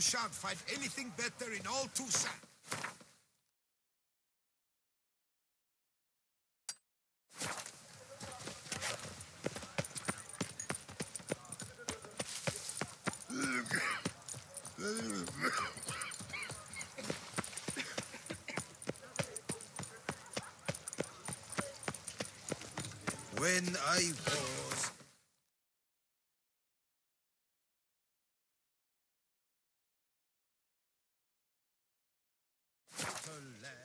shan't find anything better in all Tucson. When I was... a lad.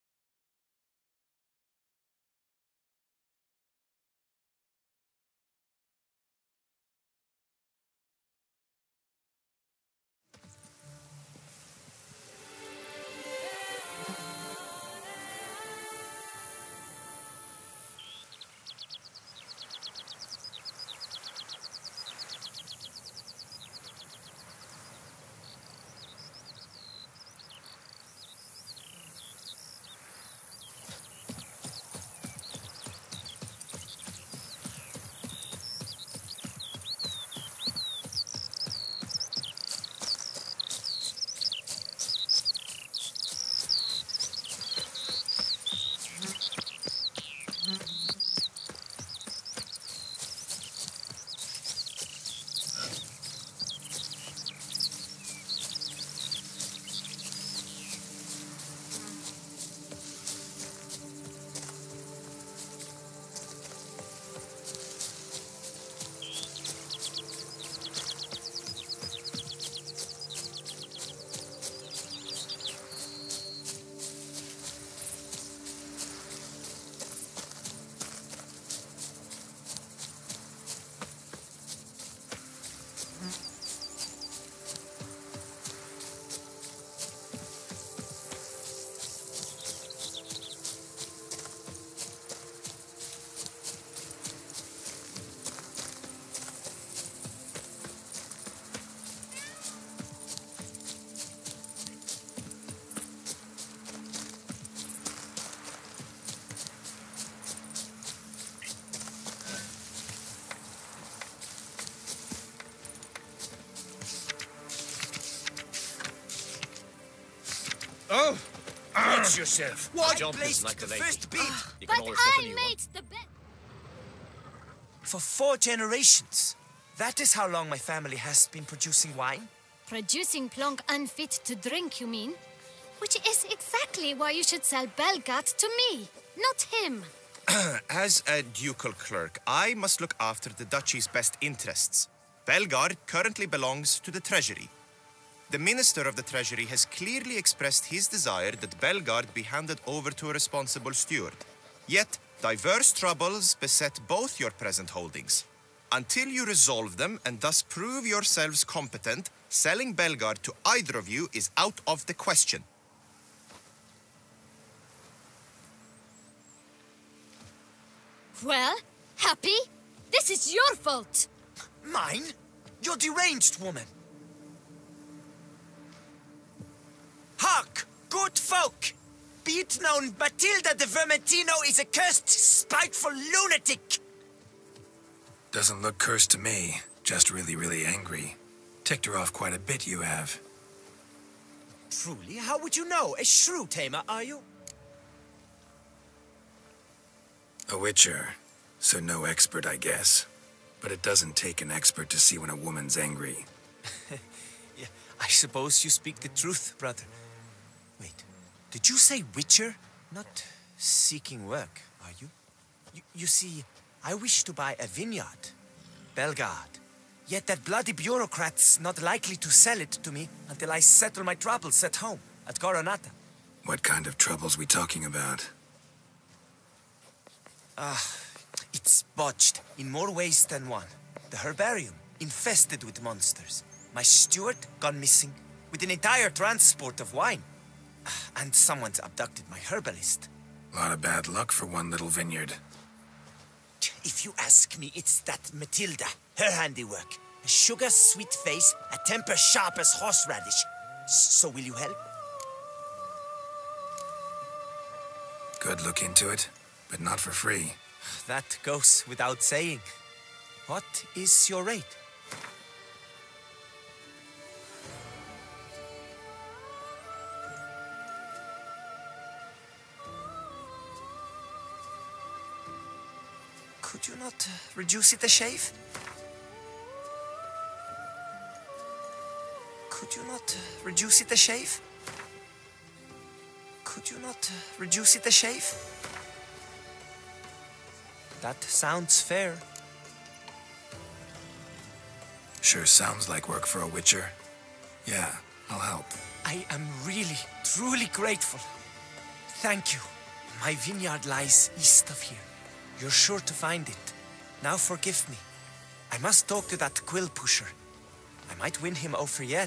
Oh! Watch yourself. What Jump placed like the a lady. first beat? You But can always get a I new one. made the bet. For 4 generations. That is how long my family has been producing wine. Producing plonk unfit to drink, you mean? Which is exactly why you should sell Belgat to me, not him. As a ducal clerk, I must look after the duchy's best interests. Belgard currently belongs to the treasury. The minister of the treasury has clearly expressed his desire that Belgard be handed over to a responsible steward. Yet, diverse troubles beset both your present holdings. Until you resolve them and thus prove yourselves competent, selling Belgard to either of you is out of the question. Well, Happy? This is your fault. Mine? You're deranged, woman. Hark, good folk! Be it known, Batilda de Vermentino is a cursed, spiteful lunatic! Doesn't look cursed to me. Just really, really angry. Ticked her off quite a bit, you have. Truly? How would you know? A shrew tamer, are you? A witcher. So no expert, I guess. But it doesn't take an expert to see when a woman's angry. Yeah, I suppose you speak the truth, brother. Wait, did you say witcher? Not seeking work, are you? You see, I wish to buy a vineyard. Belgard. Yet that bloody bureaucrat's not likely to sell it to me until I settle my troubles at home, at Coronata. What kind of troubles we talking about? It's botched in more ways than one. The herbarium, infested with monsters. My steward, gone missing, with an entire transport of wine. And someone's abducted my herbalist. A lot of bad luck for one little vineyard. If you ask me, it's that Matilda, her handiwork. A sugar-sweet face, a temper sharp as horseradish. So will you help? Could look into it, but not for free. That goes without saying. What is your rate? not reduce it a shave? Could you not reduce it a shave? Could you not reduce it a shave? That sounds fair. Sure sounds like work for a witcher. Yeah, I'll help. I am really, truly grateful. Thank you. My vineyard lies east of here. You're sure to find it. Now forgive me. I must talk to that quill pusher. I might win him over yet.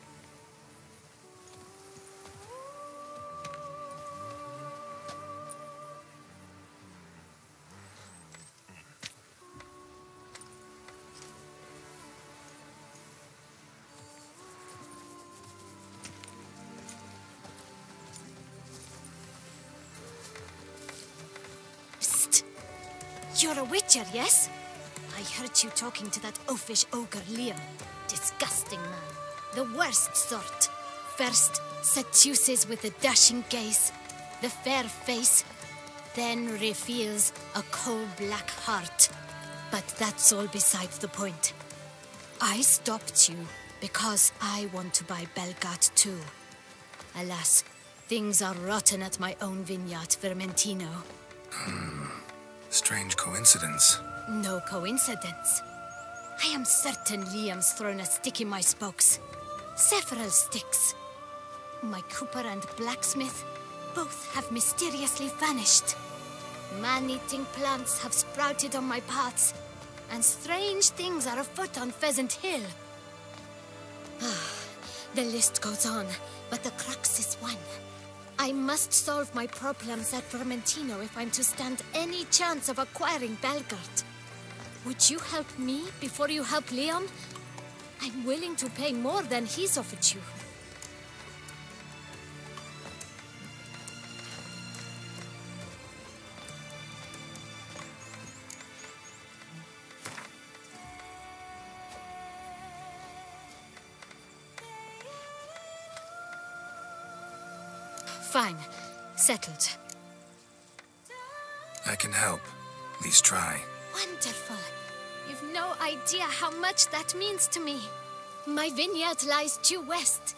You're a witcher, yes? I heard you talking to that oafish ogre Liam. Disgusting man. The worst sort. First, seduces with a dashing gaze, the fair face, then reveals a coal-black heart. But that's all beside the point. I stopped you because I want to buy Belgard too. Alas, things are rotten at my own vineyard, Vermentino. Strange coincidence. No coincidence. I am certain Liam's thrown a stick in my spokes. Several sticks. My cooper and blacksmith both have mysteriously vanished. Man-eating plants have sprouted on my paths, and strange things are afoot on Pheasant Hill. The list goes on, but the crux is one. I must solve my problems at Vermentino if I'm to stand any chance of acquiring Belgard. Would you help me before you help Liam? I'm willing to pay more than he's offered you. Fine. Settled. I can help. At least try. Wonderful. You've no idea how much that means to me. My vineyard lies due west.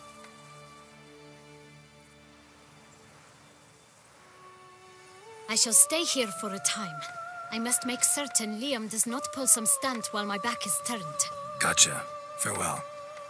I shall stay here for a time. I must make certain Liam does not pull some stunt while my back is turned. Gotcha. Farewell.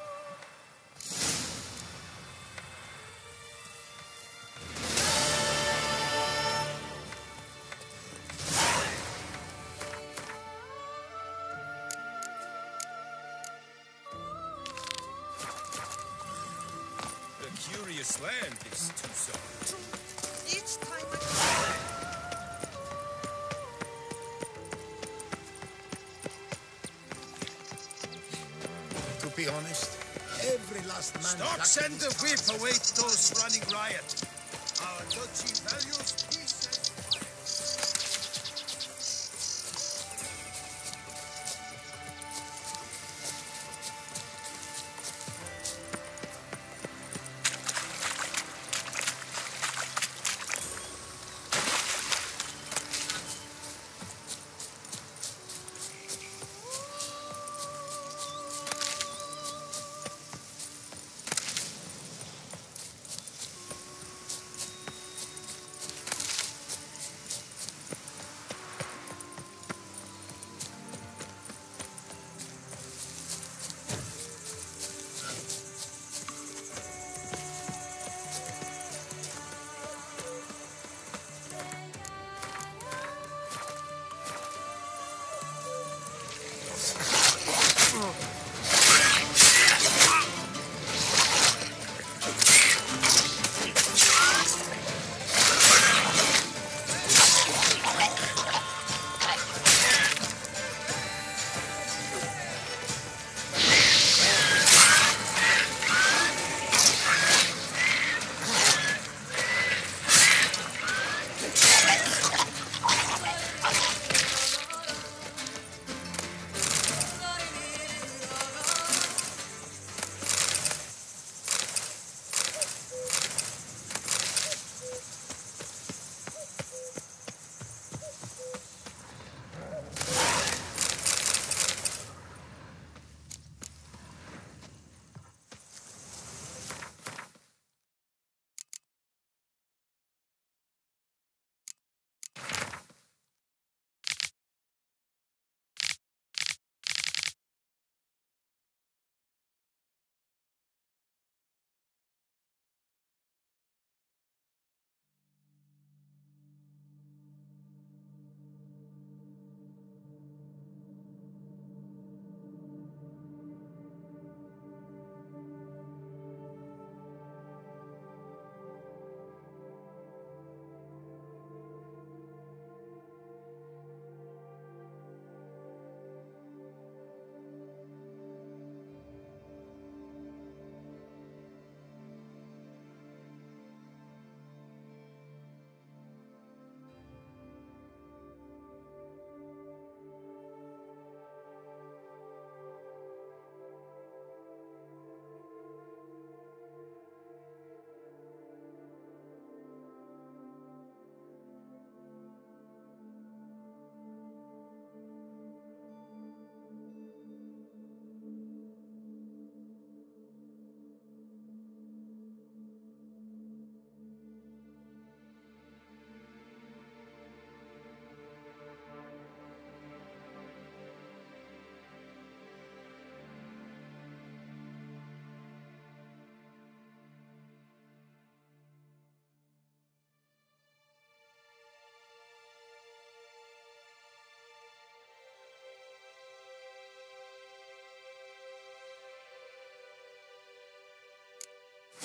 Curious land, this Tucson. Each time To be honest, every last man... Stocks and the whip await those running riot. Our duchy values peace and...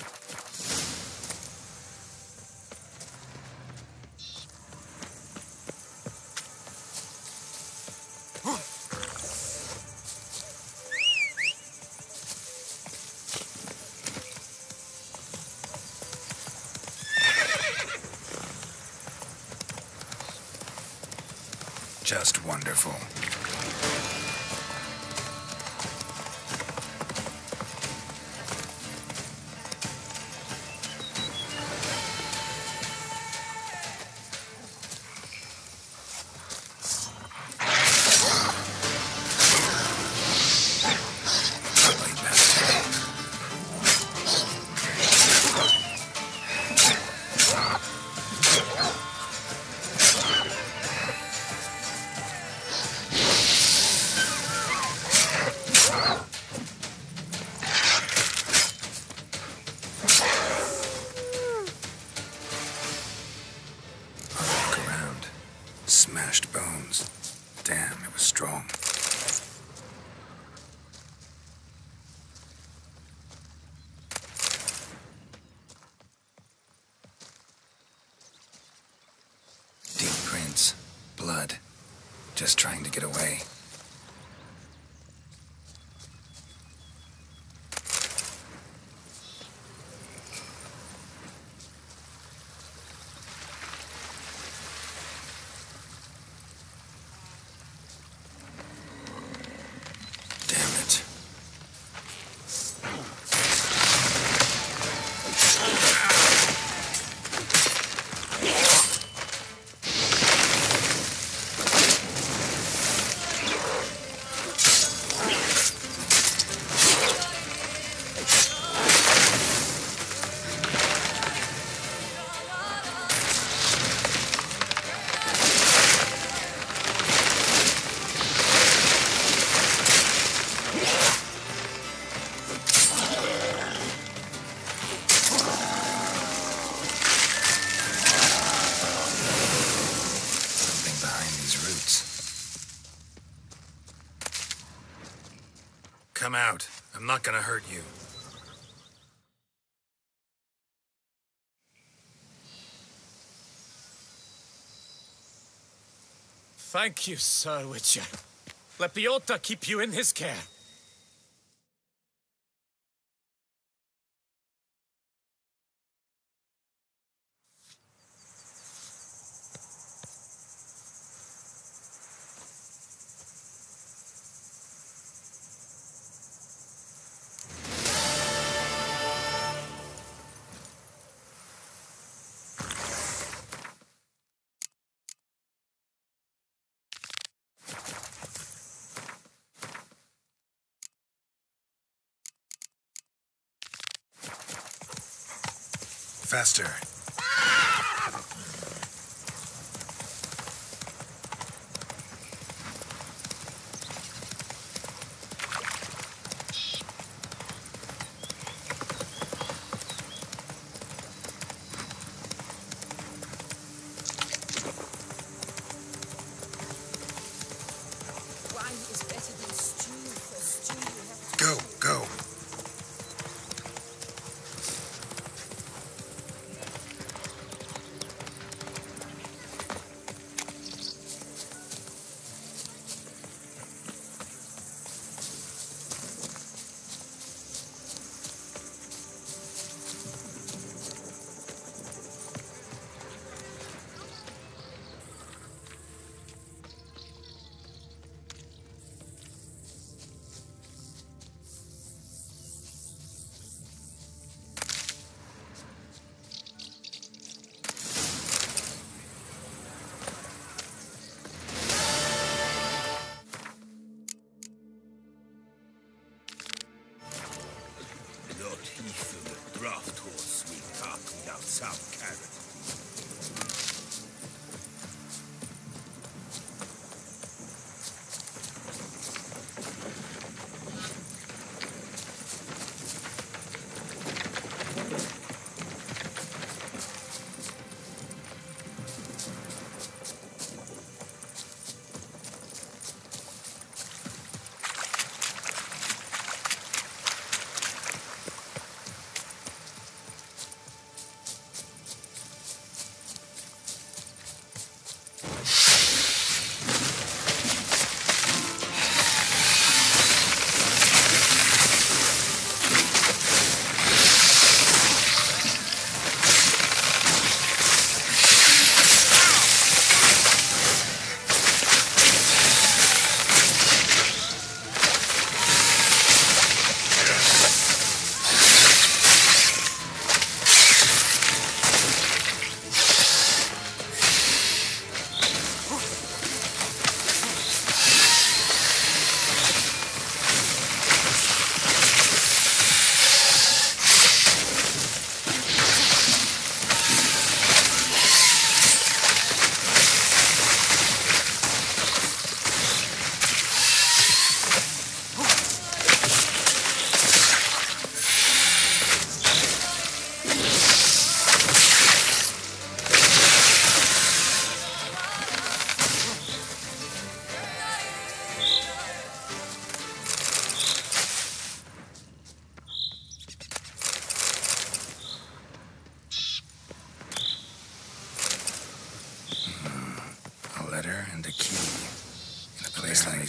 Just wonderful. Smashed bones. Damn, it was strong. Deep prints. Blood. Just trying to get away. Come out. I'm not gonna hurt you. Thank you, Sir Witcher. Let Biota keep you in his care. Faster. Wine is better than stew. For stew, you have to... Go, go.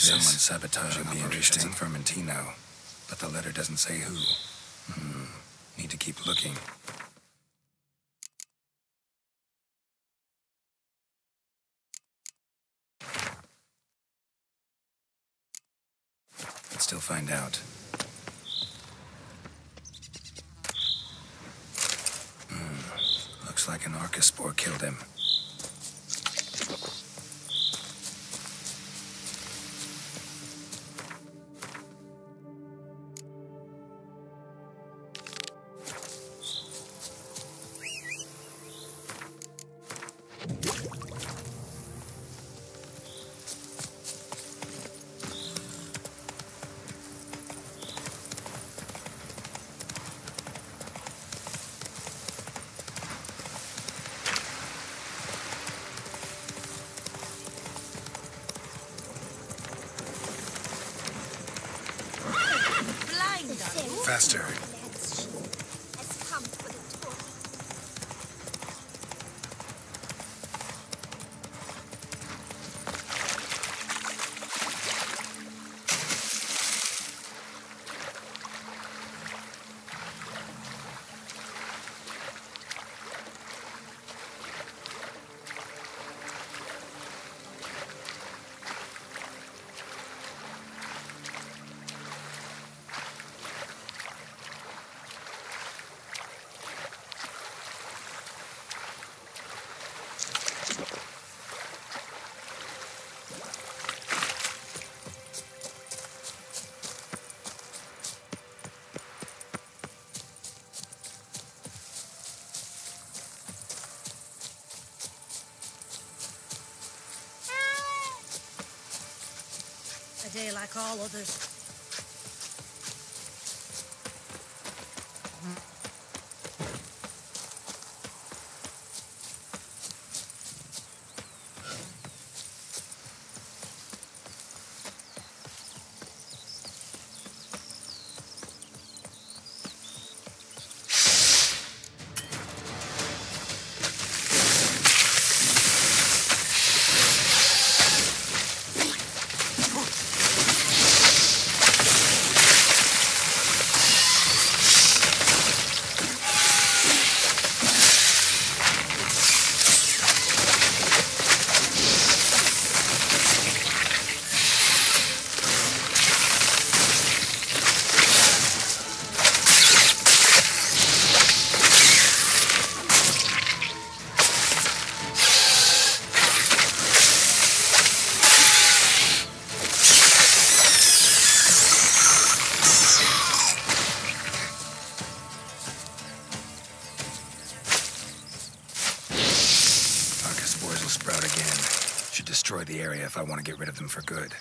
Someone sabotaging operations in Fermentino, but the letter doesn't say who. Need to keep looking. Let's still find out. Looks like an Archospore killed him. Faster. Has come for the tour. A day like all others. Destroy the area if I want to get rid of them for good.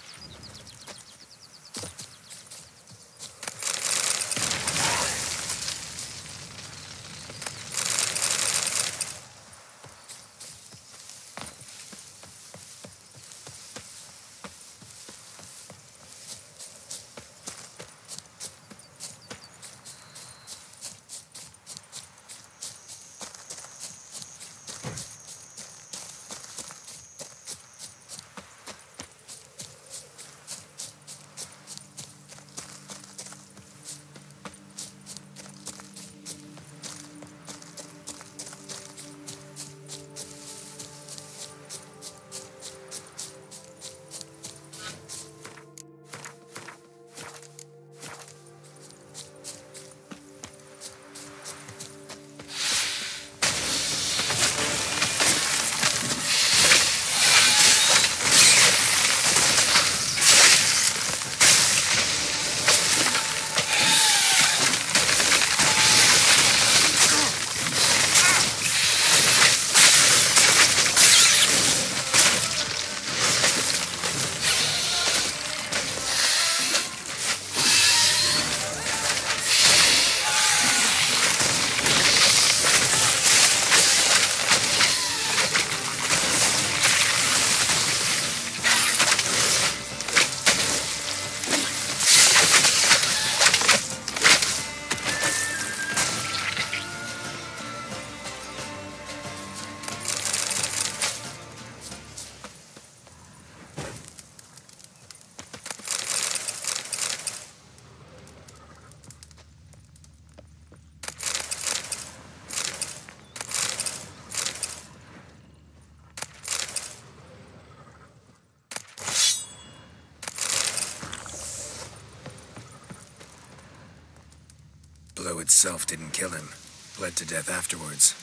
blow itself didn't kill him. Bled to death afterwards.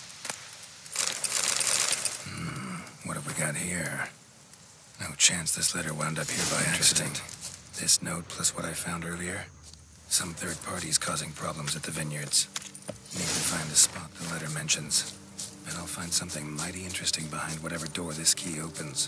What have we got here? No chance this letter wound up here by accident. This note plus what I found earlier. Some third parties causing problems at the vineyards. Need to find the spot the letter mentions. And I'll find something mighty interesting behind whatever door this key opens.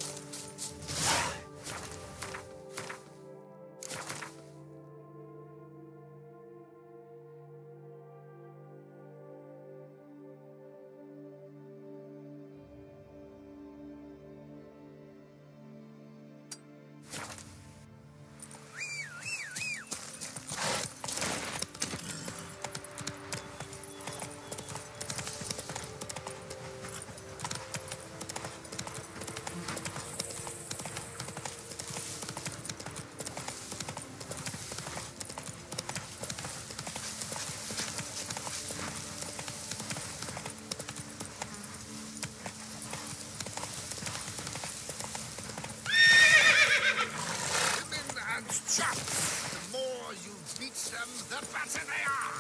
The more you beat them, the better they are!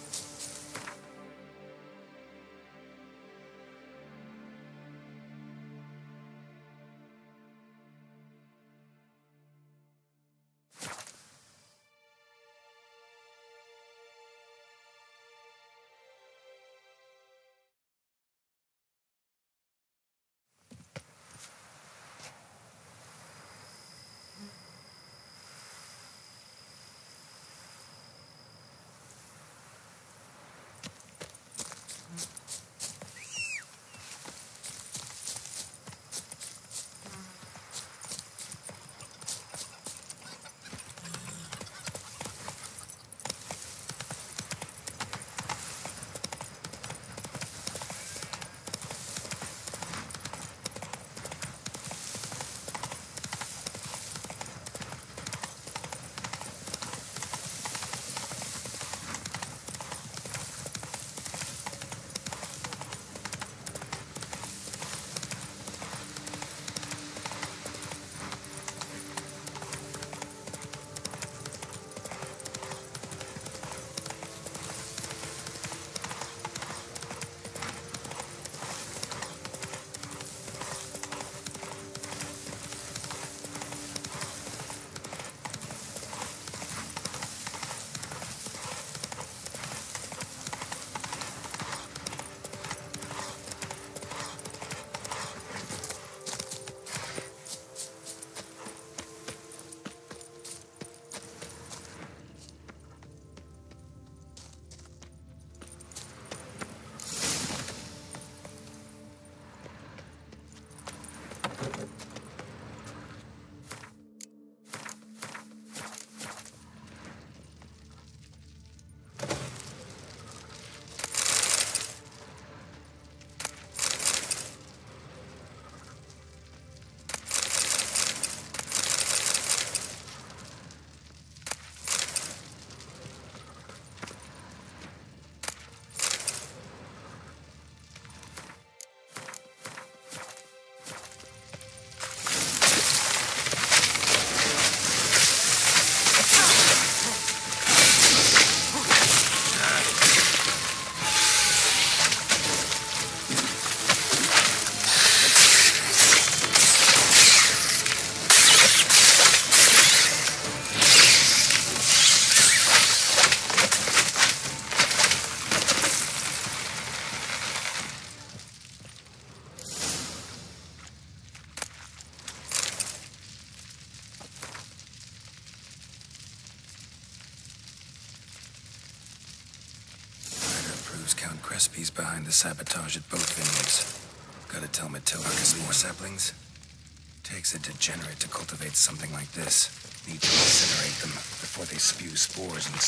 Count Crespi's behind the sabotage at both vineyards. Gotta tell Matilda there's more saplings. Takes a degenerate to cultivate something like this. Need to incinerate them before they spew spores and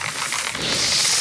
spread.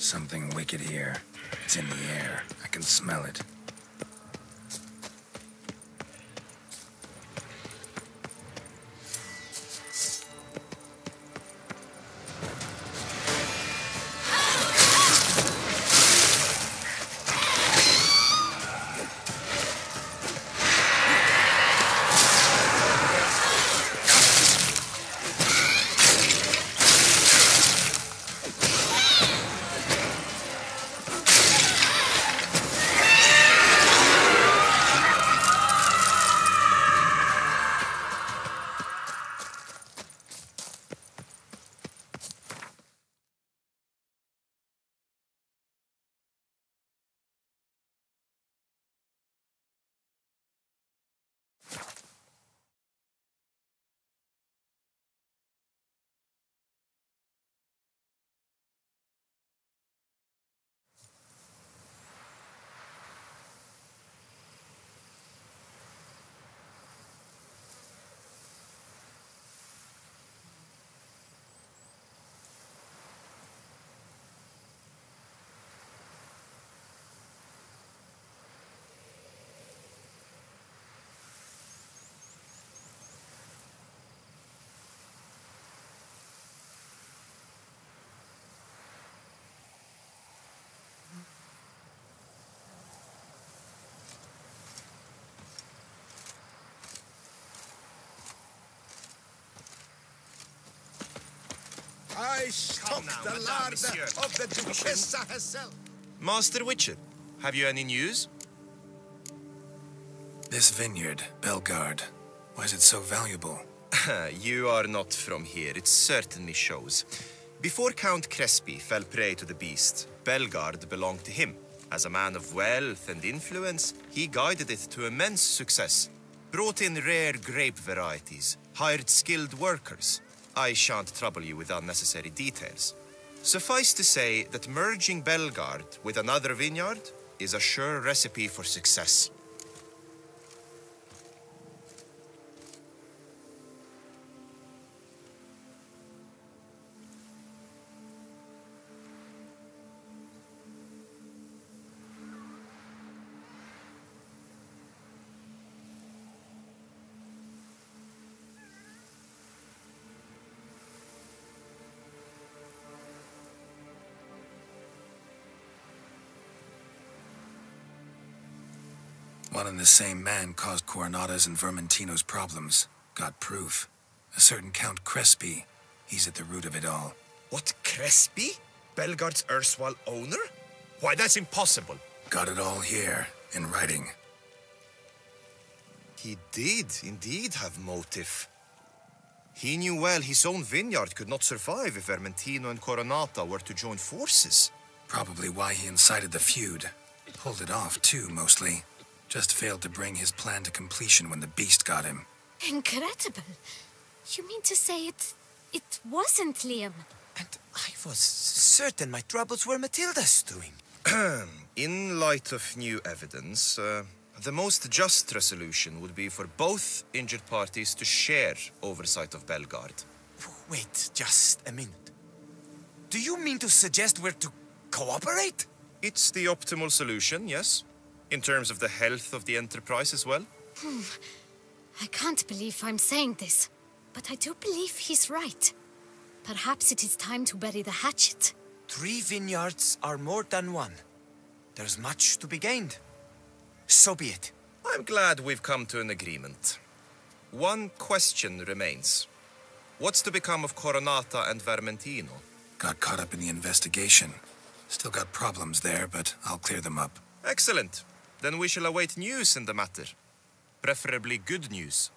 Something wicked here. It's in the air. I can smell it. I stopped now, the Madame, larder Monsieur. of the Duchessa herself. Master Witcher, have you any news? This vineyard, Belgard, why is it so valuable? You are not from here, it certainly shows. Before Count Crespi fell prey to the beast, Belgard belonged to him. As a man of wealth and influence, he guided it to immense success. Brought in rare grape varieties, hired skilled workers. I shan't trouble you with unnecessary details. Suffice to say that merging Belgard with another vineyard is a sure recipe for success. One and the same man caused Coronata's and Vermentino's problems. Got proof. A certain Count Crespi. He's at the root of it all. What, Crespi? Belgard's erstwhile owner? Why, that's impossible. Got it all here, in writing. He did indeed have motive. He knew well his own vineyard could not survive if Vermentino and Coronata were to join forces. Probably why he incited the feud. Pulled it off, too, mostly. Just failed to bring his plan to completion when the beast got him. Incredible. You mean to say it wasn't Liam? And I was certain my troubles were Matilda's doing. In light of new evidence, the most just resolution would be for both injured parties to share oversight of Belgard. Wait just a minute. Do you mean to suggest we're to cooperate? It's the optimal solution, yes. In terms of the health of the enterprise as well. I can't believe I'm saying this, but I do believe he's right. Perhaps it is time to bury the hatchet. 3 vineyards are more than one. There's much to be gained. So be it. I'm glad we've come to an agreement. One question remains. What's to become of Coronata and Vermentino? Got caught up in the investigation. Still got problems there, but I'll clear them up. Excellent. Then we shall await news in the matter. Preferably good news.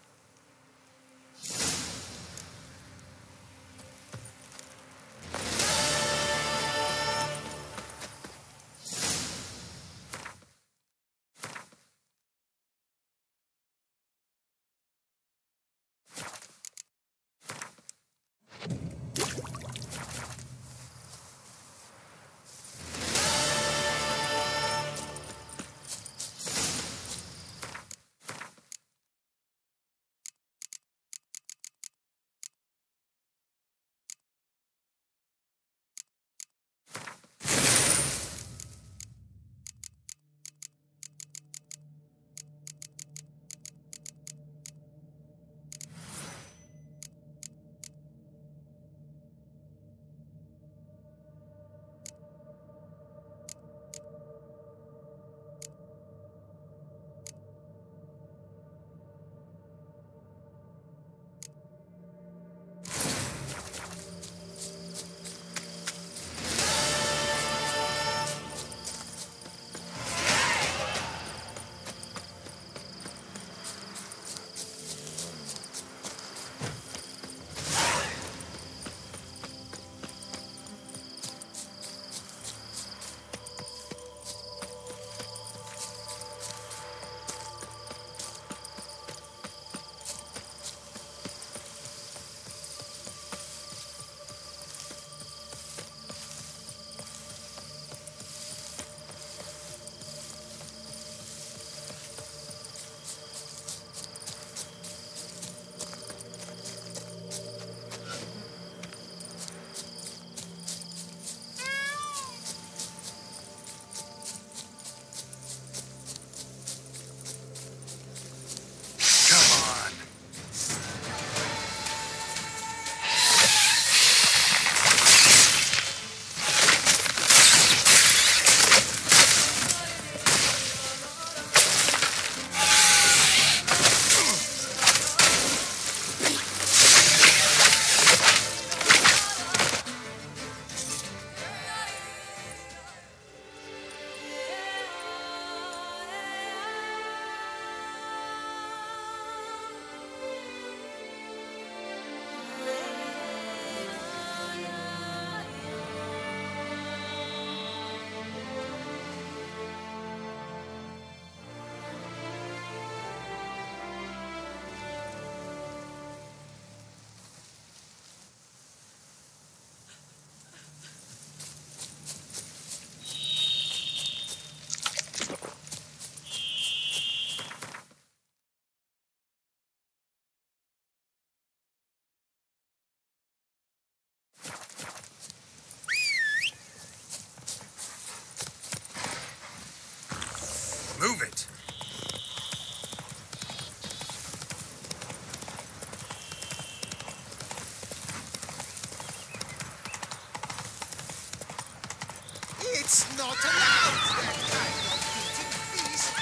It's not allowed! That kind of eating feast!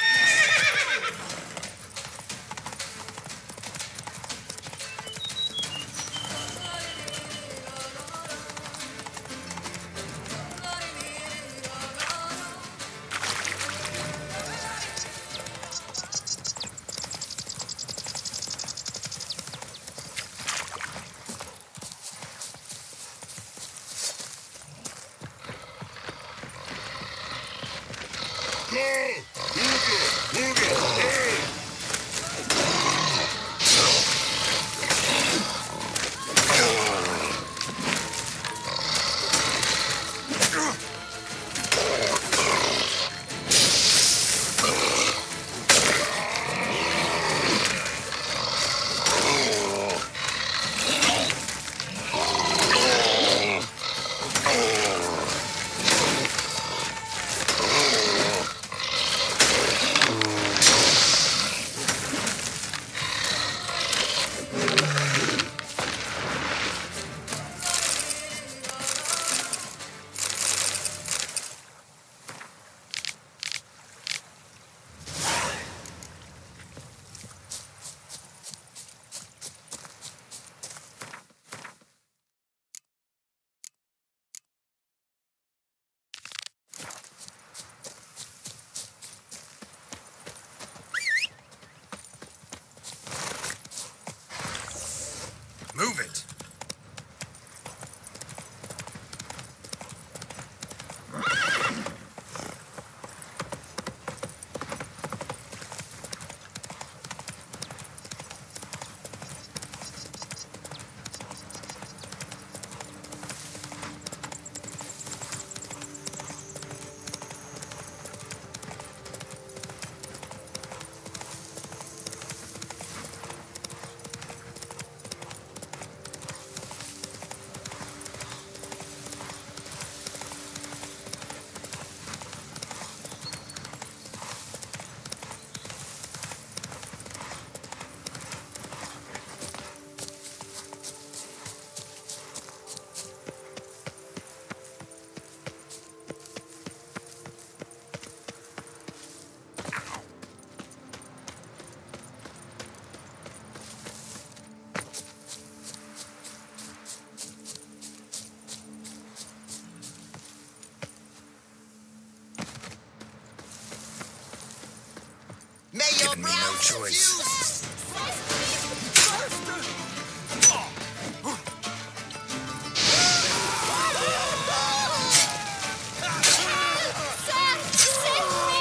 Move it! May your Given me no brow choice. confuse! Sir, save me!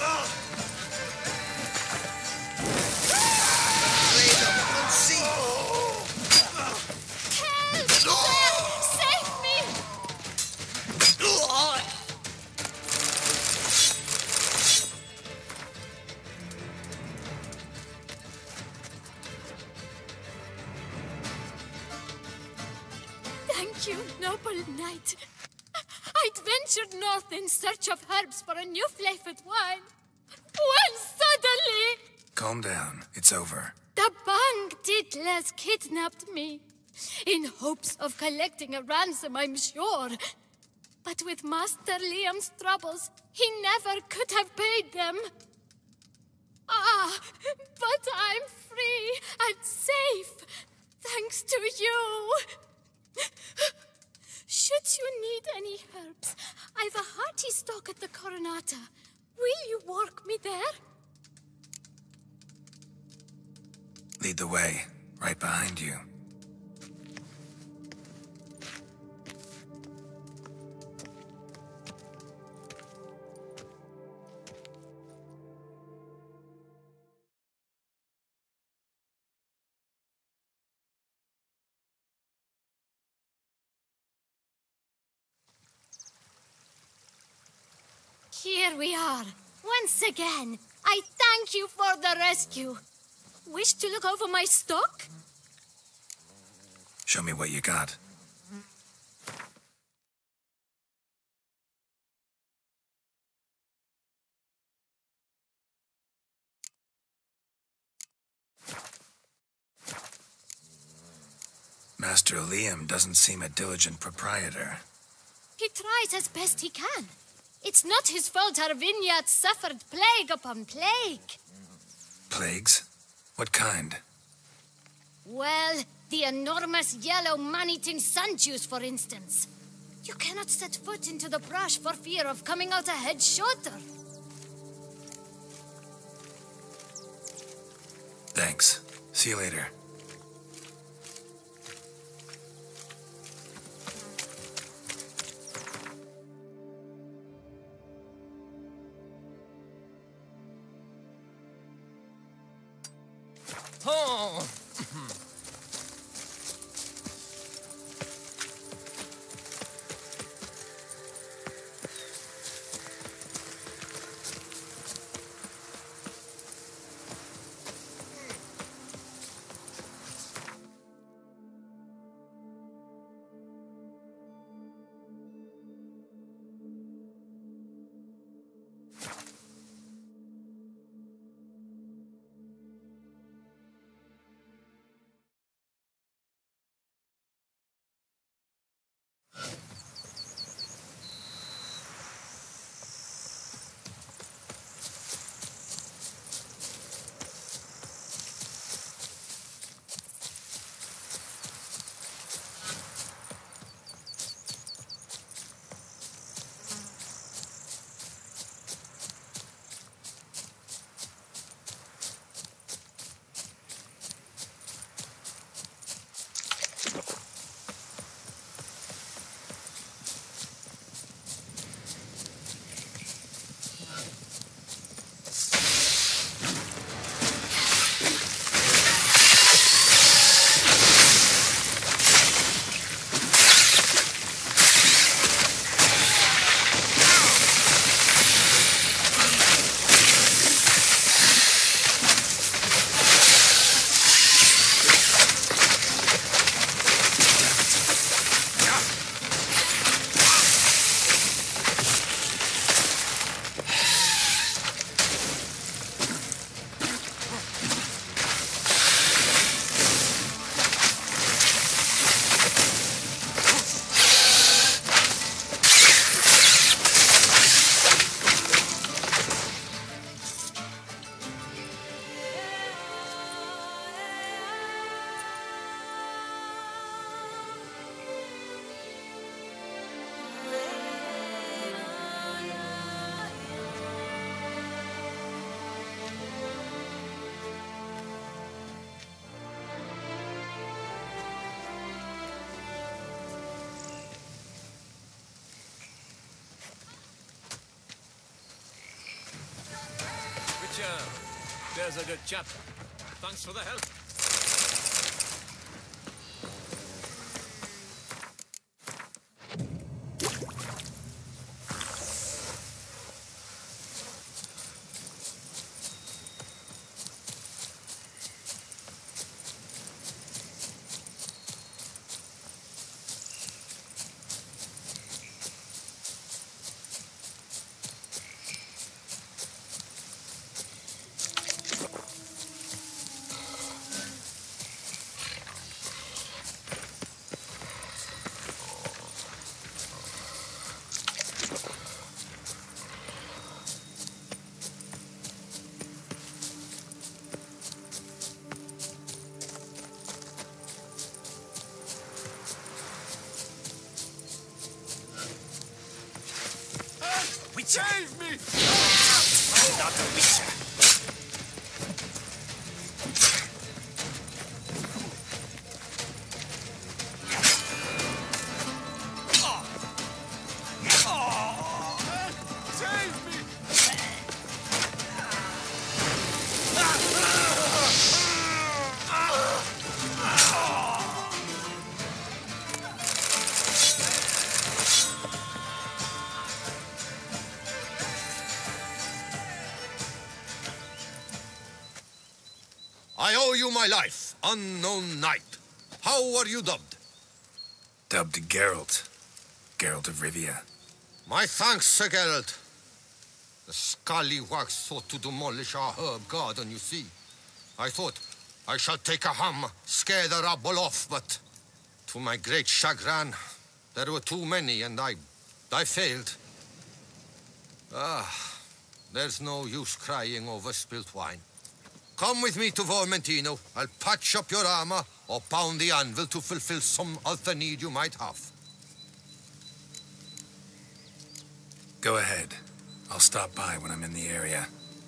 Blade of unseen! Help! Sir, save me! Thank you, noble knight. I'd ventured north in search of herbs for a new flavored wine. When suddenly, Calm down. It's over. the Bang Diddlers kidnapped me. In hopes of collecting a ransom, I'm sure. But with Master Liam's troubles, he never could have paid them. Ah, but I'm free and safe, thanks to you. Should you need any herbs, I've a hearty stock at the Coronata. Will you walk me there? Lead the way. Right behind you. Here we are. Once again, I thank you for the rescue. Wish to look over my stock? Show me what you got. Master Liam doesn't seem a diligent proprietor. He tries as best he can. It's not his fault our vineyard suffered plague upon plague. Plagues? What kind? Well, the enormous yellow man-eating sun juice, for instance. You cannot set foot into the brush for fear of coming out ahead shorter. Thanks. See you later. Oh! There's a good chap. Thanks for the help. Save me! I'm not a witcher. Save me! I owe you my life, unknown knight. How are you dubbed? Dubbed Geralt. Geralt of Rivia. My thanks, Sir Geralt. The scallywags sought to demolish our herb garden, you see. I thought, I shall take a ham, scare the rabble off, but to my great chagrin, there were too many and I failed. There's no use crying over spilt wine. Come with me to Vermentino. I'll patch up your armor or pound the anvil to fulfill some other need you might have. Go ahead. I'll stop by when I'm in the area.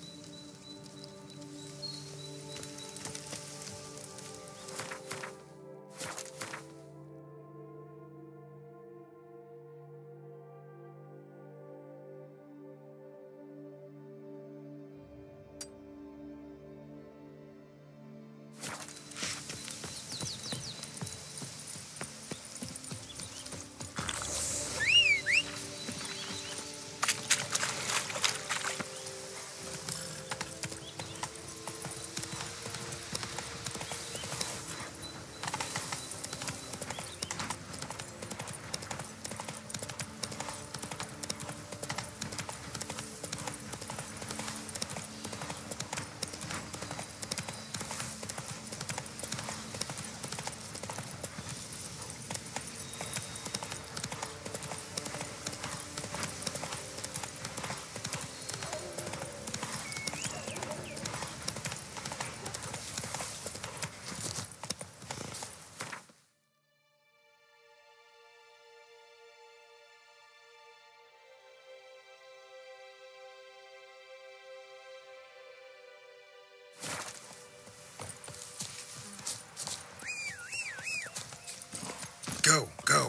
Go, go.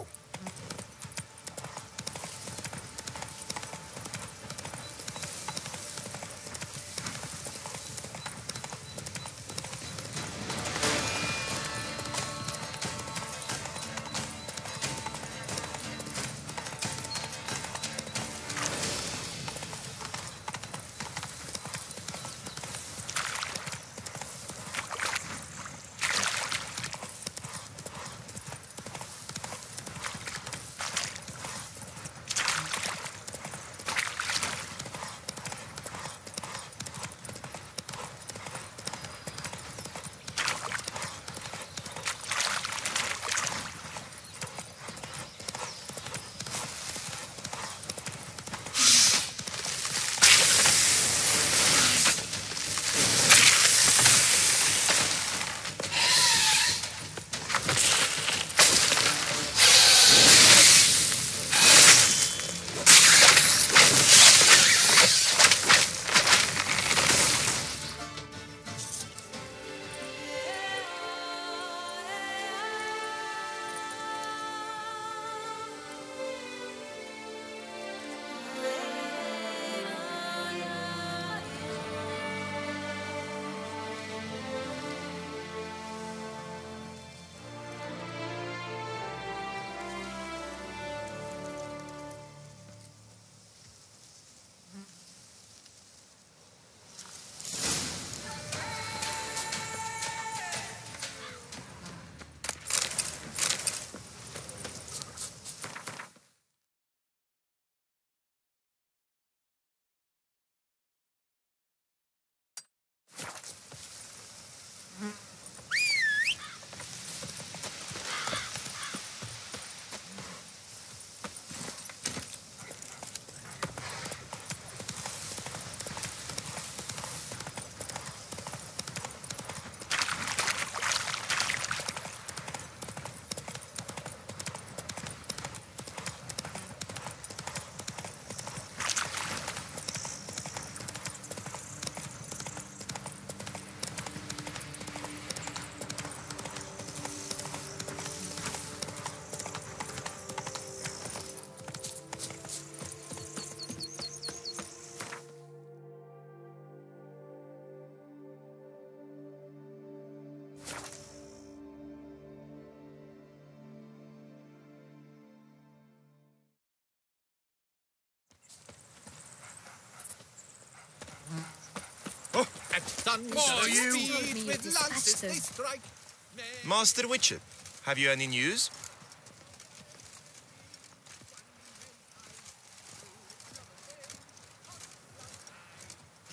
Master Witcher, have you any news?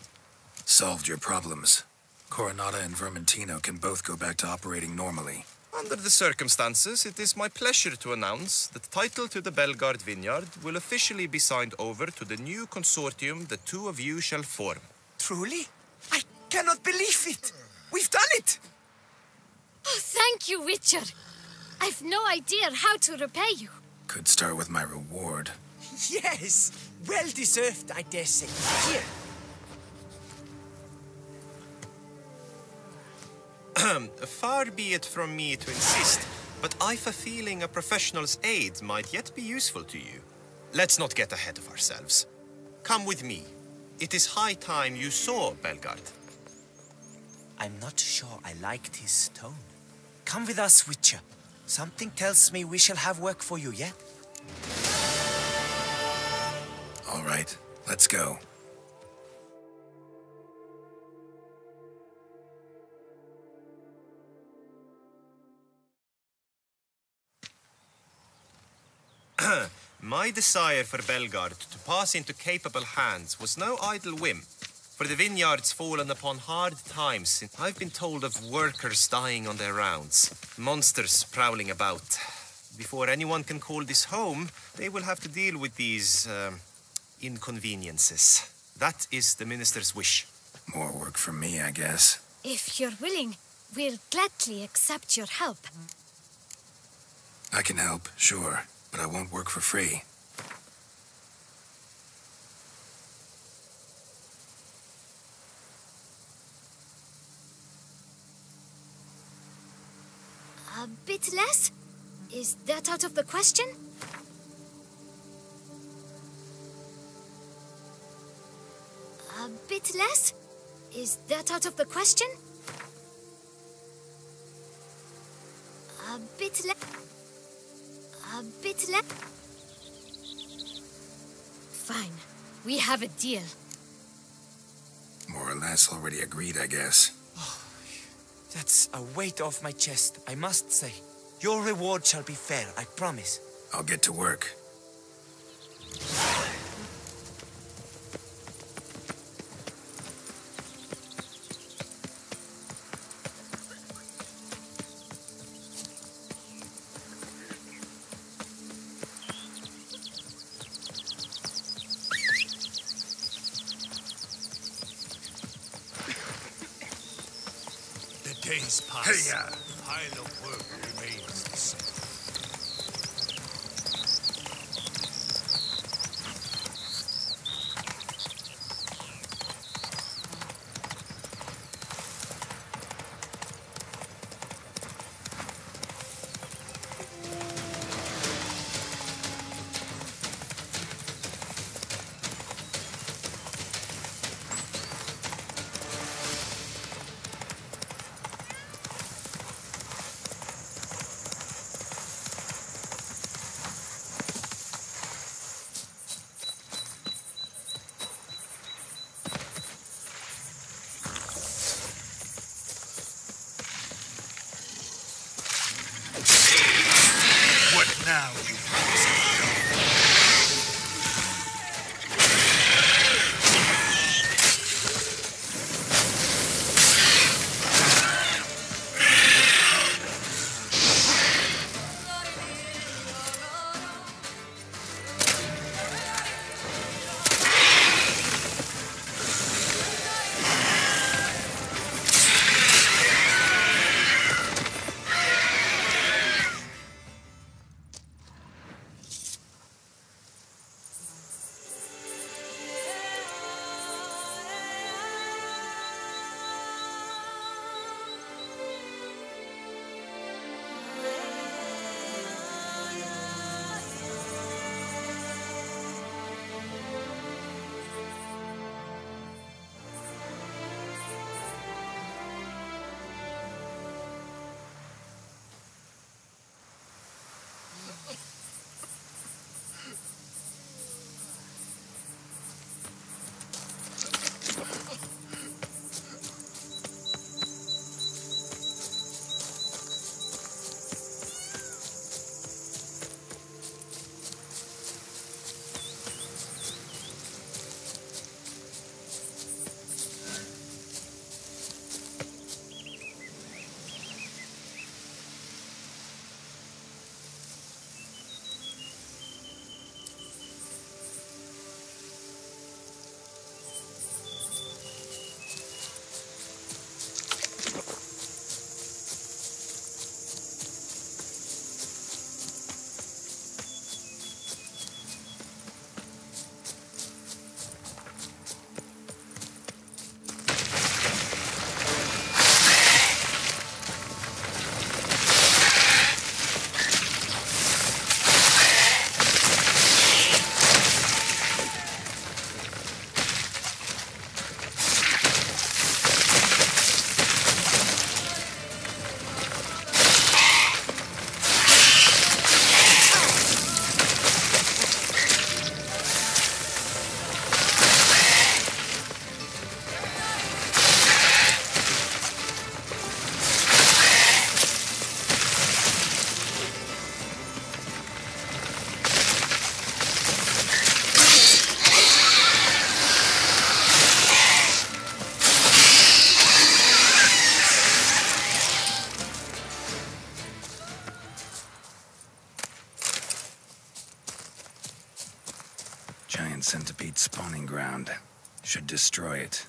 Solved your problems. Coronata and Vermentino can both go back to operating normally. Under the circumstances, it is my pleasure to announce that title to the Belgard vineyard will officially be signed over to the new consortium the two of you shall form. Truly? I cannot believe it! We've done it! Oh, thank you, Witcher. I've no idea how to repay you. Could start with my reward. Yes! Well deserved, I dare say. Here. Far be it from me to insist, but I've a feeling a professional's aid might yet be useful to you. Let's not get ahead of ourselves. Come with me. It is high time you saw Belgard. I'm not sure I liked his tone. Come with us, Witcher. Something tells me we shall have work for you yet. All right, let's go. My desire for Belgard to pass into capable hands was no idle whim, for the vineyard's fallen upon hard times since I've been told of workers dying on their rounds, monsters prowling about. Before anyone can call this home, they will have to deal with these, inconveniences. That is the minister's wish. More work for me, I guess. If you're willing, we'll gladly accept your help. I can help, sure, but I won't work for free. A bit less? Is that out of the question? A bit less? Is that out of the question? A bit less? A bit less? Fine. We have a deal. More or less already agreed, I guess. That's a weight off my chest, I must say. Your reward shall be fair, I promise. I'll get to work. The days pass. Hey-ya! The pile of work remains the same. What now, you Giant centipede spawning ground. Should destroy it.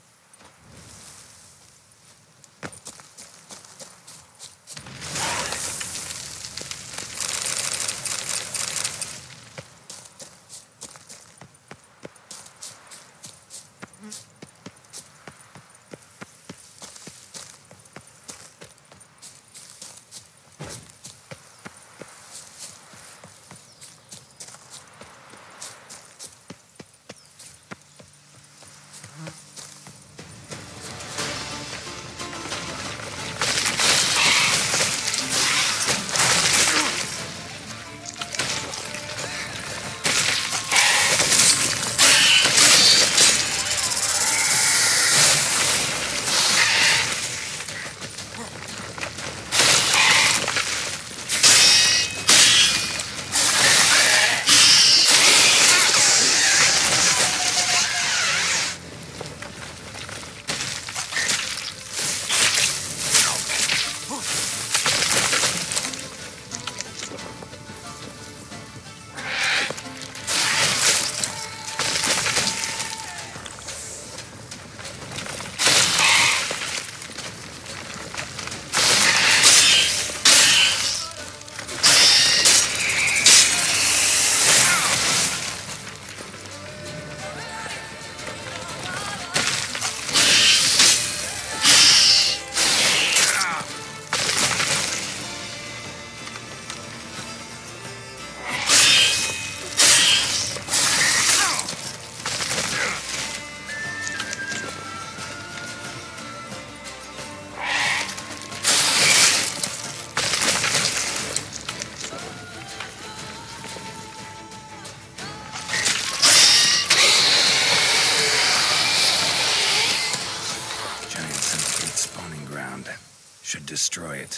Should destroy it.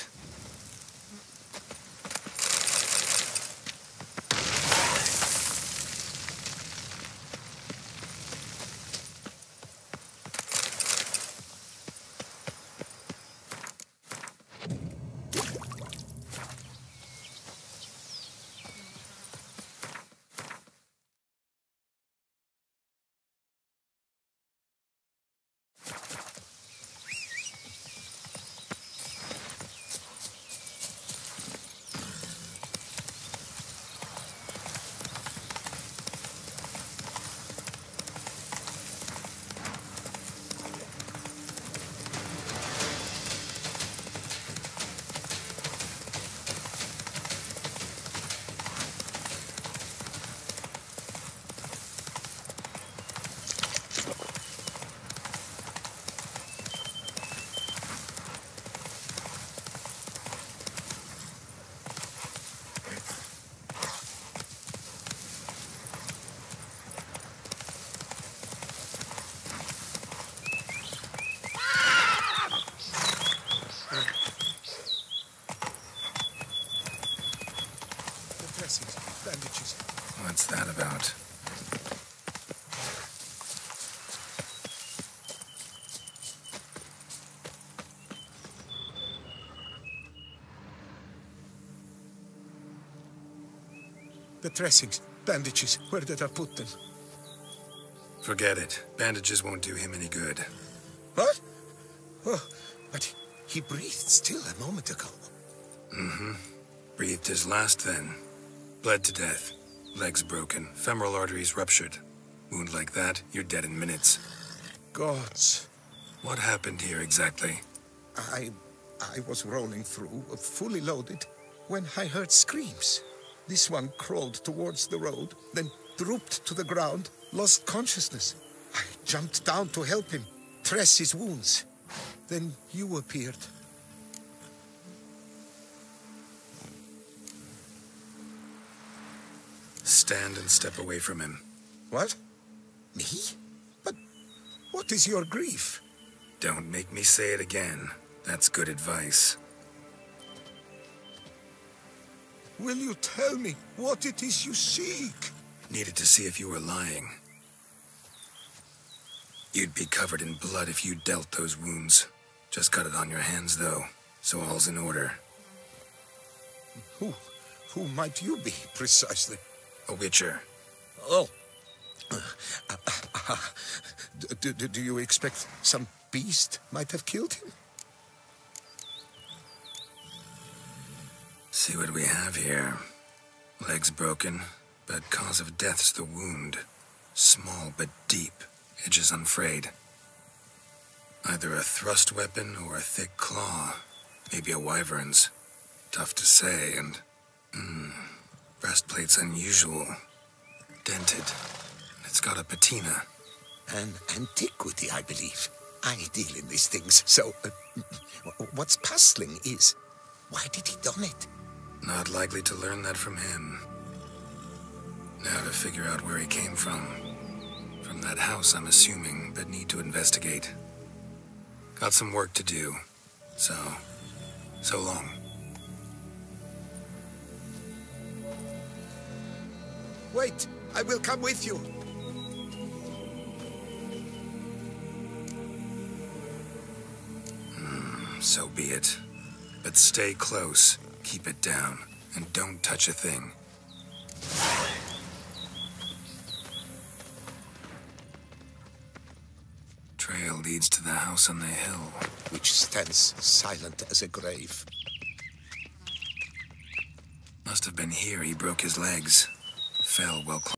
Bandages. What's that about? The dressings, bandages, where did I put them? Forget it. Bandages won't do him any good. What? Oh, but he breathed still a moment ago. Mm-hmm. Breathed his last then. Bled to death. Legs broken. Femoral arteries ruptured. Wound like that, you're dead in minutes. Gods. What happened here exactly? I was rolling through, fully loaded, when I heard screams. This one crawled towards the road, then drooped to the ground, lost consciousness. I jumped down to help him, dress his wounds. Then you appeared. Stand and step away from him. What? Me? But what is your grief? Don't make me say it again. That's good advice. Will you tell me what it is you seek? Needed to see if you were lying. You'd be covered in blood if you dealt those wounds. Just cut it on your hands, though, so all's in order. Who might you be, precisely? A witcher. Oh, Do you expect some beast might have killed him? See what we have here. Legs broken, but cause of death's the wound. Small but deep, edges unfrayed. Either a thrust weapon or a thick claw. Maybe a wyvern's. Tough to say, and... breastplate's unusual. Dented. It's got a patina. An antiquity, I believe. I deal in these things, so... what's puzzling is... why did he don it? Not likely to learn that from him. Now to figure out where he came from. From that house, I'm assuming, but need to investigate. Got some work to do. So long. Wait, I will come with you. So be it. But stay close, keep it down, and don't touch a thing. Trail leads to the house on the hill. Which stands silent as a grave. Must have been here he broke his legs. Fell while climbing.